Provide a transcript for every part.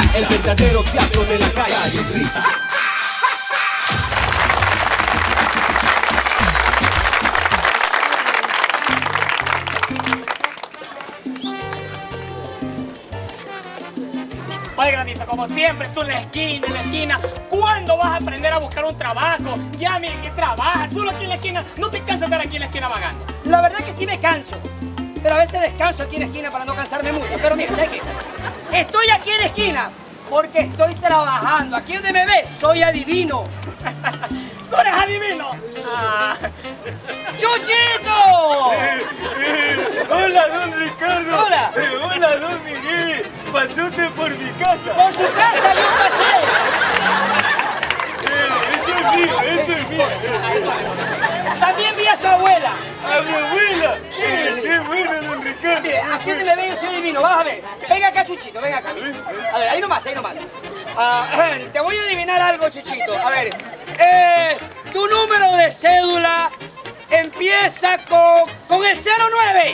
el verdadero teatro de la calle Risa. Oye, Granizo, como siempre, tú en la esquina. ¿Cuándo vas a aprender a buscar un trabajo? Ya, mira, que trabajas, solo aquí en la esquina. ¿No te cansas de estar aquí en la esquina vagando? La verdad que sí me canso. Pero a veces descanso aquí en la esquina para no cansarme mucho. Pero mira, ¿sabes qué? Estoy aquí en la esquina porque estoy trabajando. Aquí donde me ves, soy adivino. ¡Tú eres adivino! Ah. ¡Chuchito! Hola, don Ricardo. Hola. Hola, don Miguel. Pasó usted por mi casa. Por su casa yo pasé. Eso es mío. También vi a su abuela. ¿A mi abuela? Sí. Qué bueno, don Ricardo. Mire, aquí donde me ves yo soy adivino. Vas a ver. Venga acá, Chuchito, venga acá. A ver, ahí nomás. Te voy a adivinar algo, Chuchito. A ver. Tu número de cédula empieza con el 09.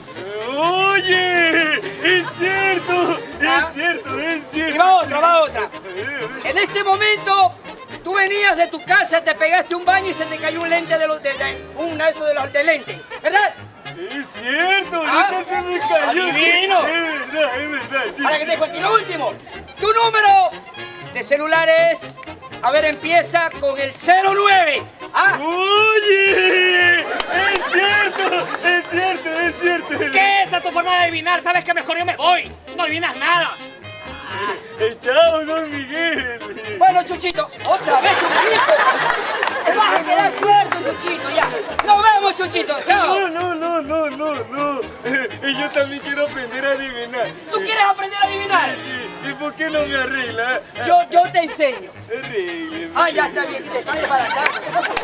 Oye, es cierto. Y va otra. En este momento, tú venías de tu casa, te pegaste un baño y se te cayó un lente de los de lente, ¿verdad? Es cierto, ahorita se me cayó. Adivino. Es verdad. Sí, Ahora que te cuento. Y lo último, tu número de celular es, a ver, empieza con el 09. Oye, es cierto. ¿Qué es esa tu forma de adivinar? ¿Sabes que mejor yo me voy? No adivinas nada. Chao, don Miguel. Bueno, Chuchito, otra vez, Chuchito. Te vas a quedar tuerto, Chuchito, ya. Nos vemos, Chuchito, chao. No. Yo también quiero aprender a adivinar. ¿Tú quieres aprender a adivinar? Sí. ¿Y por qué no me arregla? Yo te enseño. Arrégleme. Ya está bien, que te está desbaratando.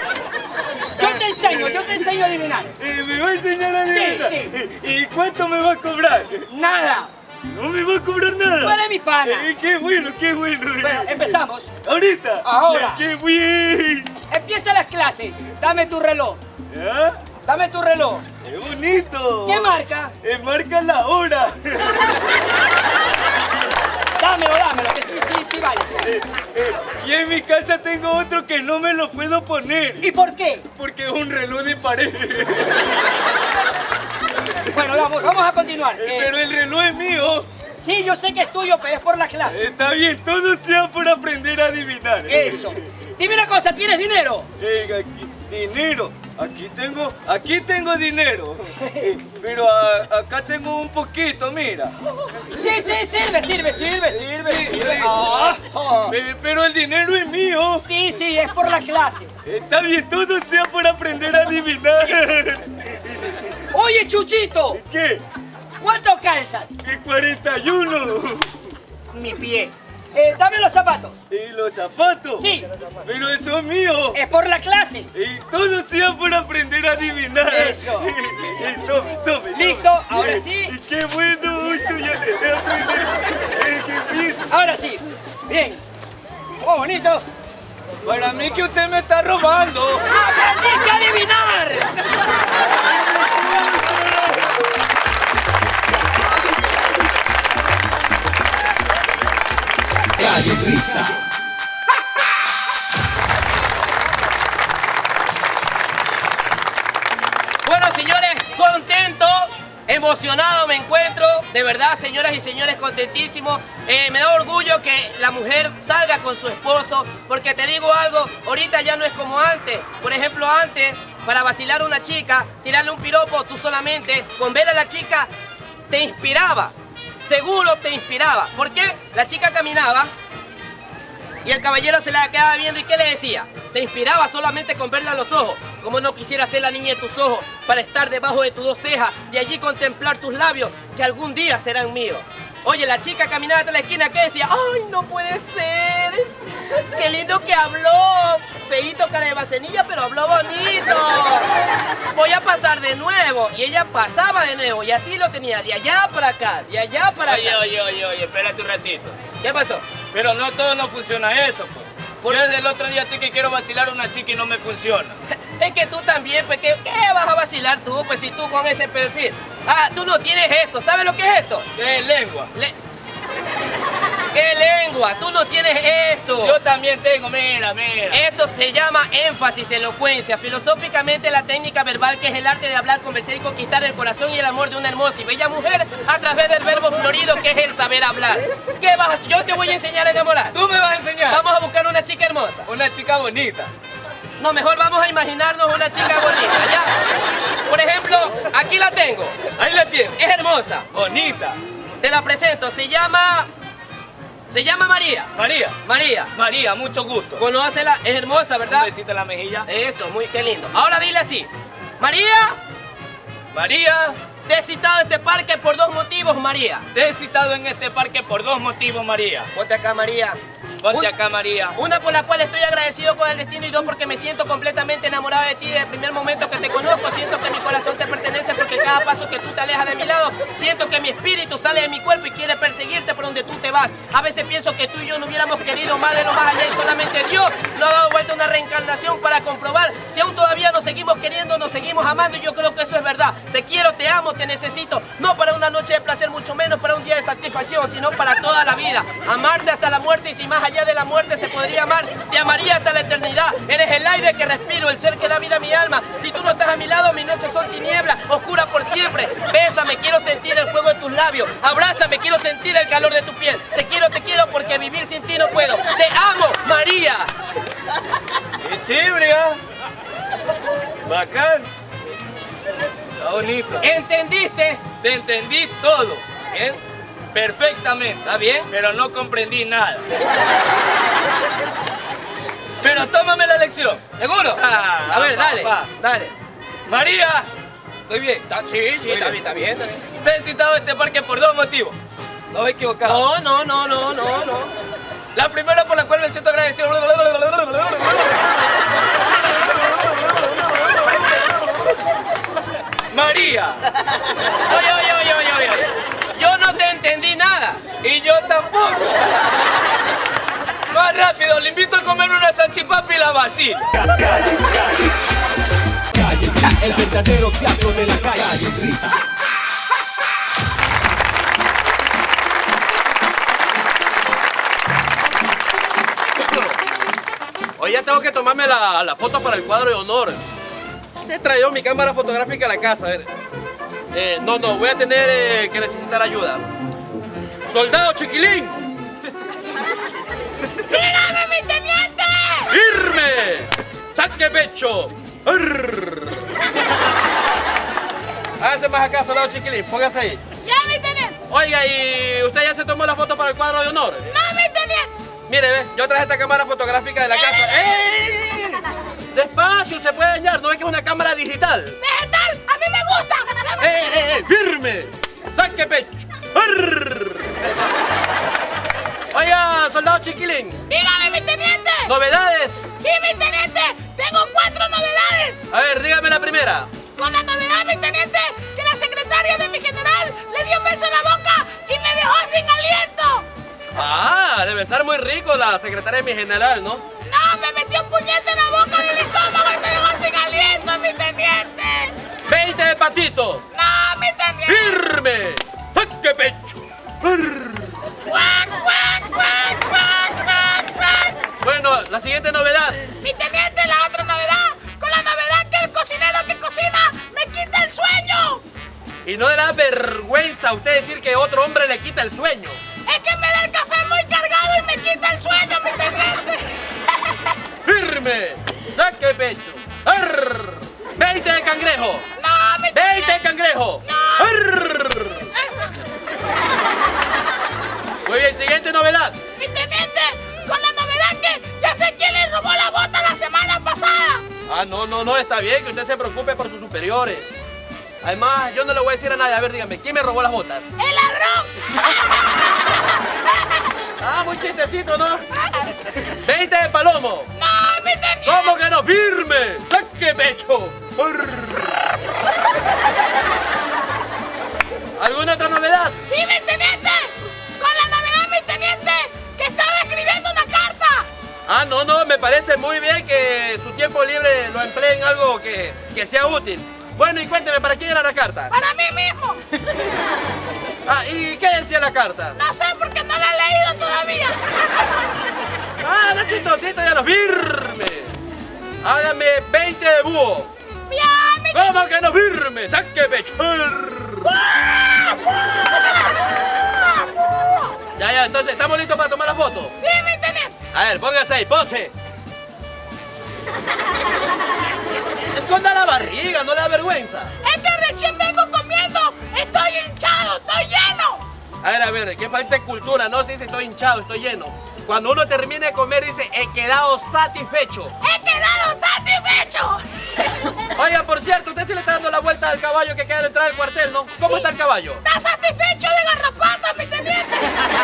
Yo te enseño a adivinar. ¿Me va a enseñar a adivinar? Sí. ¿Y cuánto me va a cobrar? Nada. No me va a cobrar nada. Tú eres mi pana. Qué bueno. Bueno, empezamos. ¿Ahorita? Ahora. ¡Qué bien! Empiezan las clases. Dame tu reloj. ¿Ya? Dame tu reloj. ¡Qué bonito! ¿Qué marca? Marca la hora. Dámelo, que sí, vale. Y en mi casa tengo otro que no me lo puedo poner. ¿Y por qué? Porque es un reloj de pared. Bueno, vamos a continuar. Pero el reloj es mío. Sí, yo sé que es tuyo, pero es por la clase. Está bien, todo sea por aprender a adivinar. Eso. Dime una cosa, ¿tienes dinero? Aquí, dinero. Aquí tengo dinero. Pero acá tengo un poquito, mira. Sí, sirve. Pero el dinero es mío. Sí, es por la clase. Está bien, todo sea por aprender a adivinar. Oye, Chuchito. ¿Qué? ¿Cuánto calzas? 41. Mi pie. Dame los zapatos. ¿Y los zapatos? Sí. Pero eso es mío. Es por la clase. Y todo sea por aprender a adivinar. Eso. Tome. Listo, ahora sí. Y qué bueno, hoy tú ya aprender. Qué bien. Ahora sí. Bien. Oh, bonito. Para mí que usted me está robando. ¡Aprendiste a adivinar! Calle Risa. Bueno, señores, contento, emocionado me encuentro. De verdad, señoras y señores, contentísimo. Me da orgullo que la mujer salga con su esposo, porque te digo algo, ahorita ya no es como antes. Por ejemplo, antes, para vacilar a una chica, tirarle un piropo, tú solamente, con ver a la chica, te inspiraba. Seguro te inspiraba. ¿Por qué? La chica caminaba y el caballero se la quedaba viendo y ¿qué le decía? Se inspiraba solamente con verla a los ojos. Como no quisiera ser la niña de tus ojos para estar debajo de tus dos cejas y allí contemplar tus labios que algún día serán míos. Oye, la chica caminaba hasta la esquina, ¿qué decía? ¡Ay, no puede ser! ¡Qué lindo que habló! Feíto, cara de vasenilla, pero habló bonito. Voy a pasar de nuevo. Y ella pasaba de nuevo y así lo tenía, de allá para acá, de allá para acá. Oye, espérate un ratito. ¿Qué pasó? Pero no todo no funciona eso, pues. Yo desde el otro día estoy que quiero vacilar a una chica y no me funciona. Es que tú también, pues, ¿qué vas a vacilar tú, pues, si tú con ese perfil? Ah, tú no tienes esto, ¿sabes lo que es esto? ¿Qué es lengua? ¿Qué lengua, tú no tienes esto. Yo también tengo, mira, mira. Esto se llama énfasis, elocuencia. Filosóficamente, la técnica verbal, que es el arte de hablar, convencer y conquistar el corazón y el amor de una hermosa y bella mujer a través del verbo florido, que es el saber hablar. ¿Qué vas a hacer? Yo te voy a enseñar a enamorar. Tú me vas a enseñar. Vamos a buscar una chica hermosa. Una chica bonita. No, mejor vamos a imaginarnos una chica bonita, ¿ya? Por ejemplo, aquí la tengo. Ahí la tienes. Es hermosa. Bonita. Te la presento. Se llama María. María. María. María, mucho gusto. Conócela, es hermosa, ¿verdad? Un besito en la mejilla. Eso, qué lindo. Ahora dile así. María, María, te he citado a este parque por 2 motivos, María. te he citado en este parque por 2 motivos, María. Ponte acá, María. Ponte acá, María. Una, por la cual estoy agradecido con el destino, y 2, porque me siento completamente enamorado de ti desde el primer momento que te conozco. Siento que mi corazón te pertenece, porque cada paso que tú te alejas de mi lado, siento que mi espíritu sale de mi cuerpo y quiere perseguirte por donde tú te vas. A veces pienso que tú y yo no hubiéramos querido más de lo más allá, y solamente Dios nos ha dado vuelta una reencarnación para comprobar si aún todavía nos seguimos queriendo, nos seguimos amando, y yo creo que eso es verdad. Te quiero, te amo, te necesito, no para una noche de placer, mucho menos para un día de satisfacción, sino para toda la vida. Amarte hasta la muerte, y si más allá de la muerte se podría amar, te amaría hasta la eternidad. Eres el aire que respiro, el ser que da vida a mi alma. Si tú no estás a mi lado, mis noches son tinieblas, oscuras por siempre. Bésame, quiero sentir el fuego de tus labios. Abrázame, quiero sentir el calor de tu piel. Te quiero, porque vivir sin ti no puedo. Te amo, María. ¡Qué chévere! Bacán. Está bonito. ¿Entendiste? Te entendí todo. Bien. Perfectamente. ¿Está bien? Pero no comprendí nada. Pero tómame la lección. ¿Seguro? Ah, A ver, va, dale, va. dale. María. ¿Estoy bien? Sí, está bien, está bien, está bien. Te he citado a este parque por 2 motivos. No me he equivocado. No. La primera, por la cual me siento agradecido. María. Oye. Yo no te entendí nada. Y yo tampoco. Más rápido, le invito a comer una salchipapa y la vacilo. Calle Brisa, el verdadero teatro de la calle Brisa. Hoy ya tengo que tomarme la foto para el cuadro de honor. He traído mi cámara fotográfica a la casa. A ver. No, voy a tener que necesitar ayuda. ¡Soldado Chiquilín! ¡Dígame, mi teniente! ¡Firme! ¡Saque pecho! Hágase más acá, soldado Chiquilín. Póngase ahí. ¡Ya, mi teniente! Oiga, ¿y usted ya se tomó la foto para el cuadro de honor? ¡No, mi teniente! Mire, ve, yo traje esta cámara fotográfica de la casa. ¡Ey! Despacio, se puede dañar. ¿No ve que es una cámara digital? ¡Vegetal! ¡A mí me gusta! ¡Ey! ¡Firme! ¡Saque pecho! Oiga, soldado Chiquilín. ¡Dígame, mi teniente! ¿Novedades? ¡Sí, mi teniente! ¡Tengo 4 novedades! A ver, dígame la primera. Con la novedad, mi teniente, que la secretaria de mi general le dio un beso en la boca y me dejó sin aliento. Ah, debe estar muy rico la secretaria de mi general, ¿no? No, me metió un puñete en la boca y en el estómago y me dejó sin aliento, mi teniente. 20 de patito. No, mi teniente. ¡Firme! ¡Saque pecho! ¡Cuac, cuac, cuac, cuac, cuac, cuac! Bueno, la siguiente novedad. Mi teniente, la otra novedad, con la novedad que el cocinero que cocina me quita el sueño. Y no le da vergüenza a usted decir que otro hombre le quita el sueño. Es que me da el café muy cargado y me quita el sueño, mi teniente. ¡Firme! ¡Saque pecho! ¡Arr! 20 de cangrejo. No, mi 20 de teniente. cangrejo. No. ¡Arr! Muy bien, siguiente novedad. Mi teniente, con la novedad que ya sé quién le robó la bota la semana pasada. Ah, no, está bien que usted se preocupe por sus superiores. Además, yo no le voy a decir a nadie. A ver, dígame, ¿quién me robó las botas? ¡El ladrón! Ah, muy chistecito, ¿no? 20 de palomo. No, mi teniente. ¿Cómo que no? ¡Firme! ¡Saque pecho! ¿Alguna otra novedad? Sí, mi teniente. Con la novedad, mi teniente, que estaba escribiendo una carta. Ah, no, me parece muy bien que su tiempo libre lo emplee en algo que sea útil. Bueno, y cuénteme, ¿para quién era la carta? Para mí mismo. Ah, ¿y qué decía la carta? No sé porque no la he leído todavía. Hágame 20 de búho. Ya, mi... ¿Cómo que no firme? ¡Saque pecho! Ya, entonces, ¿estamos listos para tomar la foto? Sí, mi teniente. A ver, póngase ahí, pose. Esconda la barriga, no le da vergüenza. Es que recién vengo comiendo. Estoy hinchado, estoy lleno. A ver, qué falta de cultura, no se dice estoy hinchado, estoy lleno. Cuando uno termina de comer dice he quedado satisfecho. He quedado satisfecho. Oiga, por cierto, usted se le está dando la vuelta al caballo que queda a la entrada del cuartel, ¿no? ¿Cómo está el caballo? ¿Está satisfecho de garrapatas, mi teniente?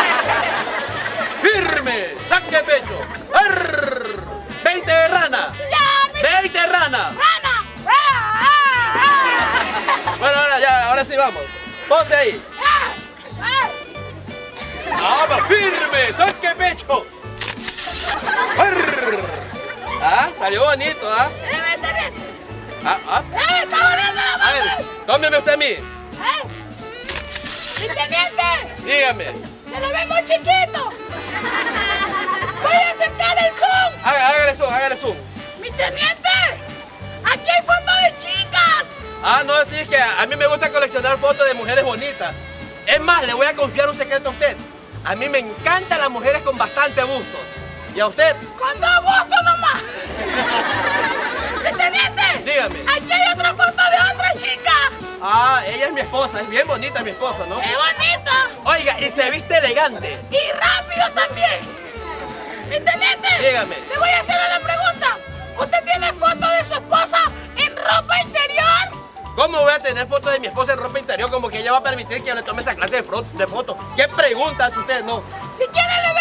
¡Firme! ¡Saque pecho! ¡Arr! ¡20 de rana! Ya, mi... ¡20 rana! ¡Rana! Bueno, ahora sí vamos. Pose ahí. ¡Vamos, firme! ¡Saque pecho! ¡Arr! Ah, salió bonito, ¿ah? Mi teniente. A Está volando la mano. ver, tómeme usted a mí. Mi teniente. Dígame. Se lo ve muy chiquito. Voy a acercar el zoom. Hágale zoom. Mi teniente. Aquí hay fotos de chicas. Ah, no, sí, es que a mí me gusta coleccionar fotos de mujeres bonitas. Es más, le voy a confiar un secreto a usted. A mí me encantan las mujeres con bastante busto. ¿Y a usted? Con 2 bustos nomás. Mi teniente. Dígame. Aquí hay otra foto de otra chica. Ah, ella es mi esposa, es bien bonita mi esposa, ¿no? ¡Qué bonita! Oiga, y se viste elegante. Y rápido también. Mi teniente. Dígame. Le voy a hacer una pregunta. ¿Usted tiene foto de su esposa en ropa interior? ¿Cómo voy a tener fotos de mi esposa en ropa interior? Como que ella va a permitir que yo le tome esa clase de fotos. ¿Qué pregunta hace usted, no? Si quiere le